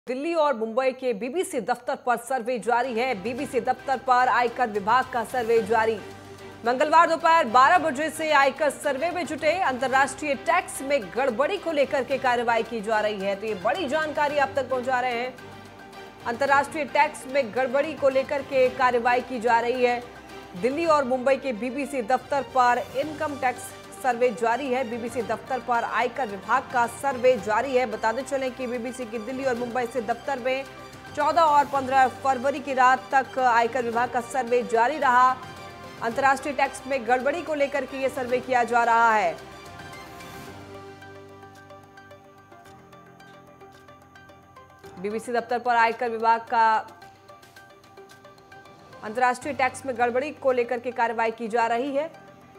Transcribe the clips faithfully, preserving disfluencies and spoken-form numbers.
दिल्ली और मुंबई के बीबीसी दफ्तर पर सर्वे जारी है। बीबीसी दफ्तर पर आयकर विभाग का सर्वे जारी। मंगलवार दोपहर बारह बजे से आयकर सर्वे में जुटे। अंतर्राष्ट्रीय टैक्स में गड़बड़ी को लेकर के कार्रवाई की जा रही है, तो ये बड़ी जानकारी आप तक पहुंचा रहे हैं। अंतर्राष्ट्रीय टैक्स में गड़बड़ी को लेकर के कार्रवाई की जा रही है। दिल्ली और मुंबई के बीबीसी दफ्तर पर इनकम टैक्स सर्वे जारी है। बीबीसी दफ्तर पर आयकर विभाग का सर्वे जारी है। बताते चलें कि बीबीसी की दिल्ली और मुंबई से दफ्तर में चौदह और पंद्रह फरवरी की रात तक आयकर विभाग का सर्वे जारी रहा। अंतर्राष्ट्रीय टैक्स में गड़बड़ी को लेकर के ये सर्वे किया जा रहा है। बीबीसी दफ्तर पर आयकर विभाग का अंतर्राष्ट्रीय टैक्स में गड़बड़ी को लेकर के कार्रवाई की जा रही है।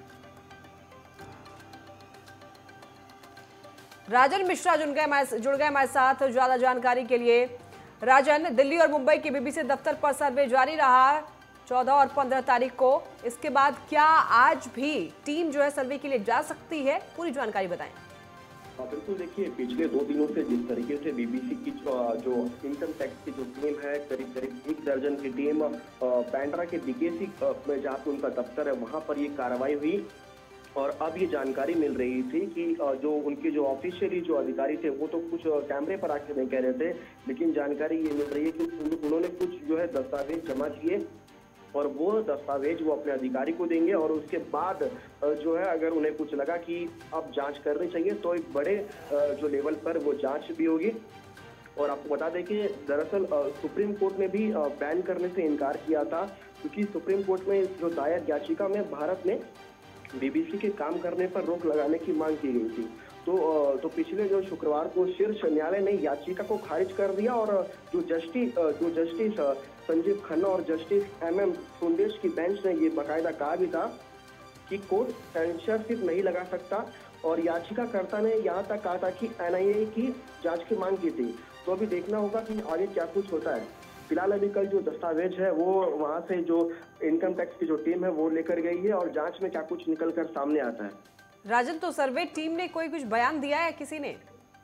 राजन मिश्रा जुड़ गए जुड़ गए हमारे साथ ज्यादा जानकारी के लिए। राजन, दिल्ली और मुंबई के बीबीसी दफ्तर पर सर्वे जारी रहा चौदह और पंद्रह तारीख को। इसके बाद क्या आज भी टीम जो है सर्वे के लिए जा सकती है? पूरी जानकारी बताएं। बिल्कुल, देखिए पिछले दो दिनों से जिस तरीके से बीबीसी की जो इनकम टैक्स की जो टीम है, करीब करीब एक दर्जन की टीम बांद्रा के बीकेसी में जहाँ पे उनका दफ्तर है वहाँ पर ये कार्रवाई हुई। और अब ये जानकारी मिल रही थी कि जो उनके जो ऑफिशियली जो अधिकारी थे वो तो कुछ कैमरे पर आके नहीं कह रहे थे, लेकिन जानकारी ये मिल रही है कि उन्होंने कुछ जो है दस्तावेज जमा किए और वो दस्तावेज वो अपने अधिकारी को देंगे और उसके बाद जो है अगर उन्हें कुछ लगा कि अब जांच करनी चाहिए तो एक बड़े जो लेवल पर वो जांच भी होगी। और आपको बता दें कि दरअसल सुप्रीम कोर्ट ने भी बैन करने से इनकार किया था, क्योंकि सुप्रीम कोर्ट में जो दायर याचिका में भारत ने बीबीसी के काम करने पर रोक लगाने की मांग की गई थी। तो तो पिछले जो शुक्रवार को शीर्ष न्यायालय ने याचिका को खारिज कर दिया और जो जस्टिस जो जस्टिस संजीव खन्ना और जस्टिस एम एम सुंदेश की बेंच ने ये बाकायदा कहा भी था कि कोर्ट सेंसरशिप नहीं लगा सकता। और याचिकाकर्ता ने यहाँ तक कहा था कि एन आई ए की जांच की मांग की थी। तो अभी देखना होगा कि आगे क्या कुछ होता है। फिलहाल अभी कल जो दस्तावेज है वो वहाँ से जो इनकम टैक्स की जो टीम है वो लेकर गई है और जांच में क्या कुछ निकल कर सामने आता है। राजन, तो सर्वे टीम ने कोई कुछ बयान दिया है किसी ने?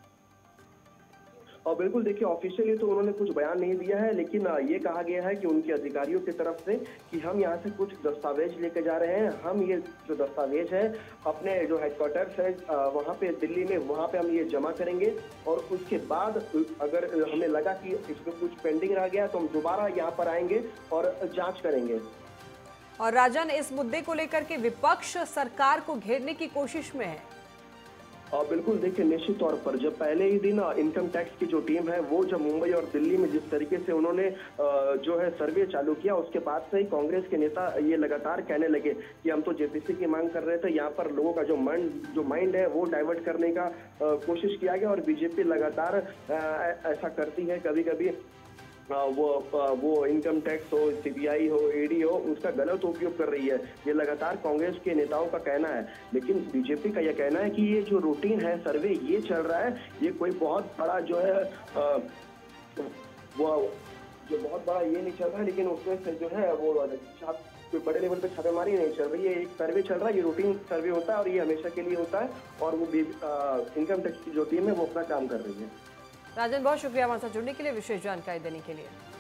और बिल्कुल देखिए, ऑफिशियली तो उन्होंने कुछ बयान नहीं दिया है, लेकिन ये कहा गया है कि उनके अधिकारियों की तरफ से कि हम यहाँ से कुछ दस्तावेज लेके जा रहे हैं। हम ये जो दस्तावेज है अपने जो हेडक्वार्टर्स है वहाँ पे दिल्ली में, वहाँ पे हम ये जमा करेंगे और उसके बाद अगर हमें लगा कि इसमें कुछ पेंडिंग रह गया तो हम दोबारा यहाँ पर आएंगे और जाँच करेंगे। और राजन, इस मुद्दे को लेकर के विपक्ष सरकार को घेरने की कोशिश में है। और बिल्कुल देखिए, निश्चित तौर पर जब पहले ही दिन इनकम टैक्स की जो टीम है वो जब मुंबई और दिल्ली में जिस तरीके से उन्होंने जो है सर्वे चालू किया, उसके बाद से ही कांग्रेस के नेता ये लगातार कहने लगे कि हम तो जेपीसी की मांग कर रहे थे। यहाँ पर लोगों का जो माइंड जो माइंड है वो डाइवर्ट करने का कोशिश किया गया और बीजेपी लगातार ऐसा करती है। कभी कभी वो वो इनकम टैक्स हो, सीबीआई हो, ईडी हो, उसका गलत उपयोग कर रही है। ये लगातार कांग्रेस के नेताओं का कहना है, लेकिन बीजेपी का यह कहना है कि ये जो रूटीन है सर्वे ये चल रहा है, ये कोई बहुत बड़ा जो है आ, वो जो बहुत बड़ा ये नहीं चल रहा है, लेकिन उसमें से जो है वो कोई बड़े लेवल पे छापेमारी नहीं चल रही है। एक सर्वे चल रहा है, ये रूटीन सर्वे होता है और ये हमेशा के लिए होता है और वो इनकम टैक्स की जो टीम है वो अपना काम कर रही है। राजन, बहुत शुक्रिया हमारे साथ जुड़ने के लिए, विशेष जानकारी देने के लिए।